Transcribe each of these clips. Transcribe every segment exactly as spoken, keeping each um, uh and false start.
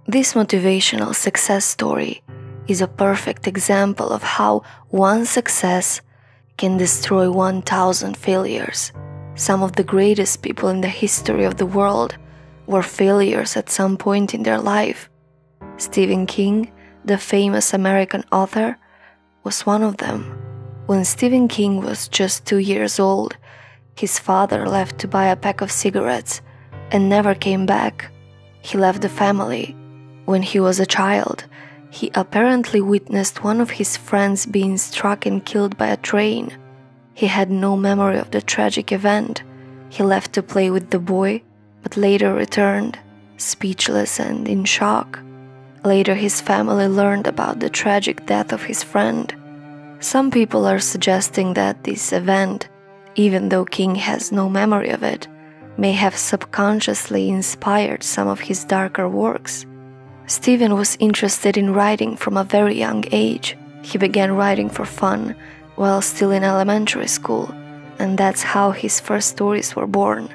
This motivational success story is a perfect example of how one success can destroy one thousand failures. Some of the greatest people in the history of the world were failures at some point in their life. Stephen King, the famous American author, was one of them. When Stephen King was just two years old, his father left to buy a pack of cigarettes and never came back. He left the family. When he was a child, he apparently witnessed one of his friends being struck and killed by a train. He had no memory of the tragic event. He left to play with the boy, but later returned, speechless and in shock. Later, his family learned about the tragic death of his friend. Some people are suggesting that this event, even though King has no memory of it, may have subconsciously inspired some of his darker works. Stephen was interested in writing from a very young age. He began writing for fun while still in elementary school, and that's how his first stories were born.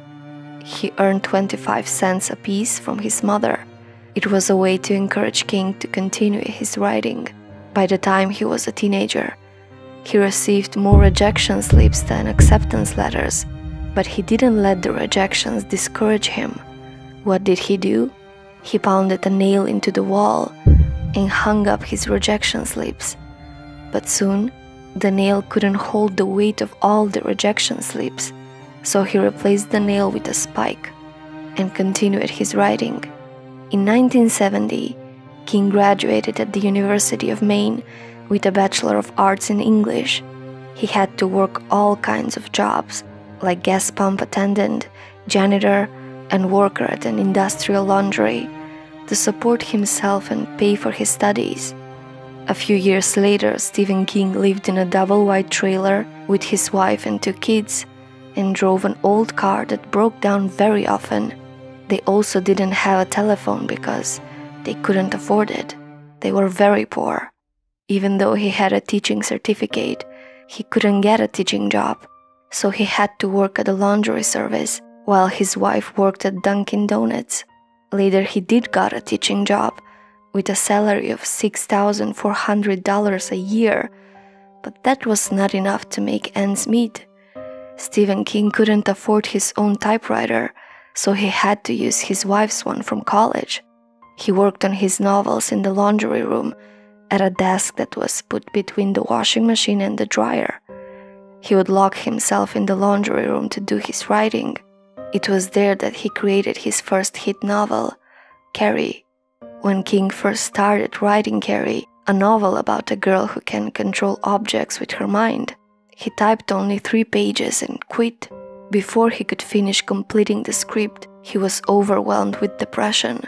He earned twenty-five cents a piece from his mother. It was a way to encourage King to continue his writing. By the time he was a teenager, he received more rejection slips than acceptance letters, but he didn't let the rejections discourage him. What did he do? He pounded a nail into the wall and hung up his rejection slips. But soon, the nail couldn't hold the weight of all the rejection slips, so he replaced the nail with a spike and continued his writing. In nineteen seventy, King graduated at the University of Maine with a Bachelor of Arts in English. He had to work all kinds of jobs, like gas pump attendant, janitor, and worker at an industrial laundry, to support himself and pay for his studies. A few years later, Stephen King lived in a double-wide trailer with his wife and two kids and drove an old car that broke down very often. They also didn't have a telephone because they couldn't afford it. They were very poor. Even though he had a teaching certificate, he couldn't get a teaching job, so he had to work at a laundry service while his wife worked at Dunkin' Donuts. Later, he did got a teaching job with a salary of six thousand four hundred dollars a year, but that was not enough to make ends meet. Stephen King couldn't afford his own typewriter, so he had to use his wife's one from college. He worked on his novels in the laundry room at a desk that was put between the washing machine and the dryer. He would lock himself in the laundry room to do his writing. It was there that he created his first hit novel, Carrie. When King first started writing Carrie, a novel about a girl who can control objects with her mind, he typed only three pages and quit. Before he could finish completing the script, he was overwhelmed with depression,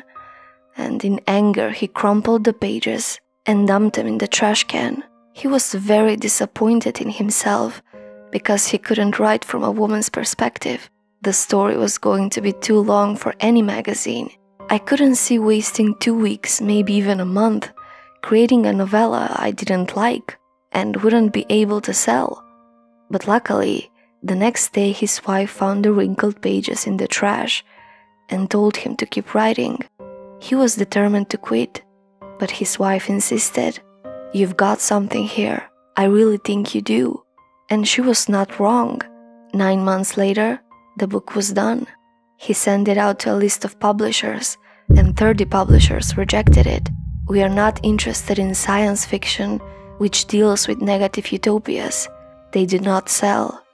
and in anger he crumpled the pages and dumped them in the trash can. He was very disappointed in himself because he couldn't write from a woman's perspective. The story was going to be too long for any magazine. I couldn't see wasting two weeks, maybe even a month, creating a novella I didn't like and wouldn't be able to sell. But luckily, the next day his wife found the wrinkled pages in the trash and told him to keep writing. He was determined to quit, but his wife insisted, "You've got something here. I really think you do." And she was not wrong. Nine months later, the book was done. He sent it out to a list of publishers, and thirty publishers rejected it. We are not interested in science fiction, which deals with negative utopias. They did not sell.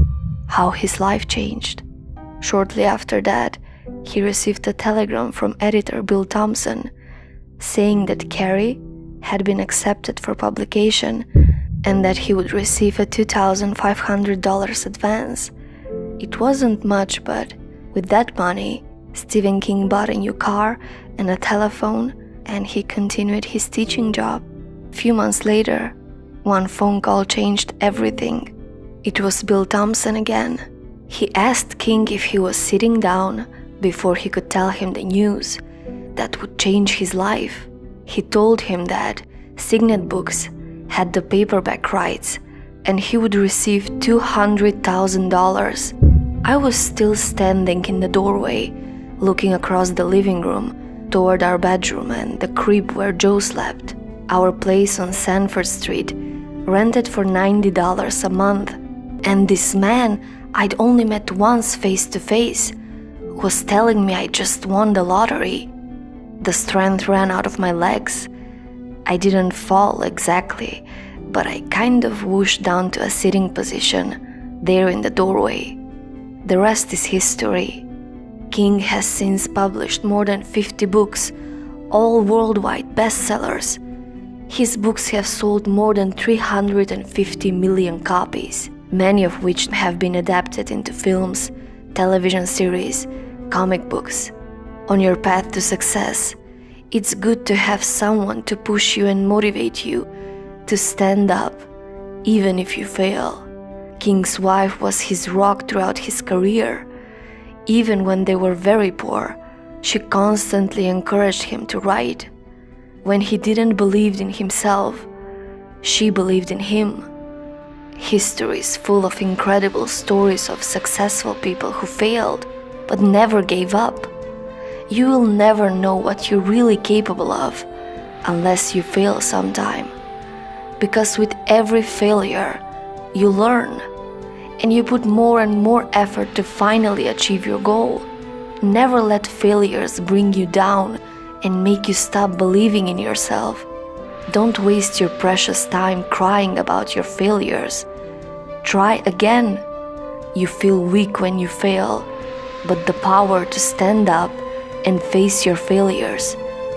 How his life changed. Shortly after that, he received a telegram from editor Bill Thompson, saying that Carrie had been accepted for publication and that he would receive a two thousand five hundred dollars advance. It wasn't much, but with that money, Stephen King bought a new car and a telephone, and he continued his teaching job. A few months later, one phone call changed everything. It was Bill Thompson again. He asked King if he was sitting down before he could tell him the news that would change his life. He told him that Signet Books had the paperback rights and he would receive two hundred thousand dollars. I was still standing in the doorway, looking across the living room, toward our bedroom and the crib where Joe slept, our place on Sanford Street, rented for ninety dollars a month, and this man I'd only met once face to face was telling me I just won the lottery. The strength ran out of my legs. I didn't fall exactly, but I kind of whooshed down to a sitting position there in the doorway. The rest is history. King has since published more than fifty books, all worldwide bestsellers. His books have sold more than three hundred fifty million copies, many of which have been adapted into films, television series, comic books. On your path to success, it's good to have someone to push you and motivate you to stand up, even if you fail. King's wife was his rock throughout his career. Even when they were very poor, she constantly encouraged him to write. When he didn't believe in himself, she believed in him. History is full of incredible stories of successful people who failed, but never gave up. You will never know what you're really capable of unless you fail sometime. Because with every failure, you learn, and you put more and more effort to finally achieve your goal. Never let failures bring you down and make you stop believing in yourself. Don't waste your precious time crying about your failures. Try again. You feel weak when you fail, but the power to stand up and face your failures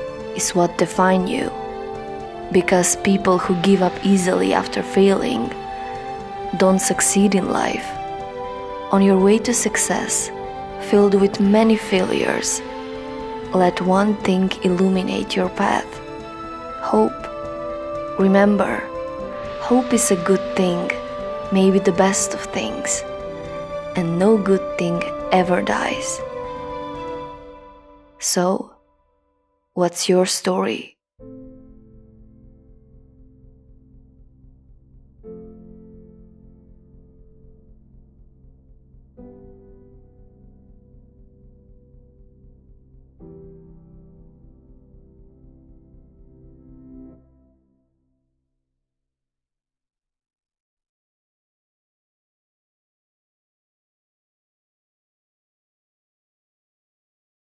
is what defines you. Because people who give up easily after failing don't succeed in life. On your way to success, filled with many failures, let one thing illuminate your path: hope. Remember, hope is a good thing, maybe the best of things, and no good thing ever dies. So, what's your story?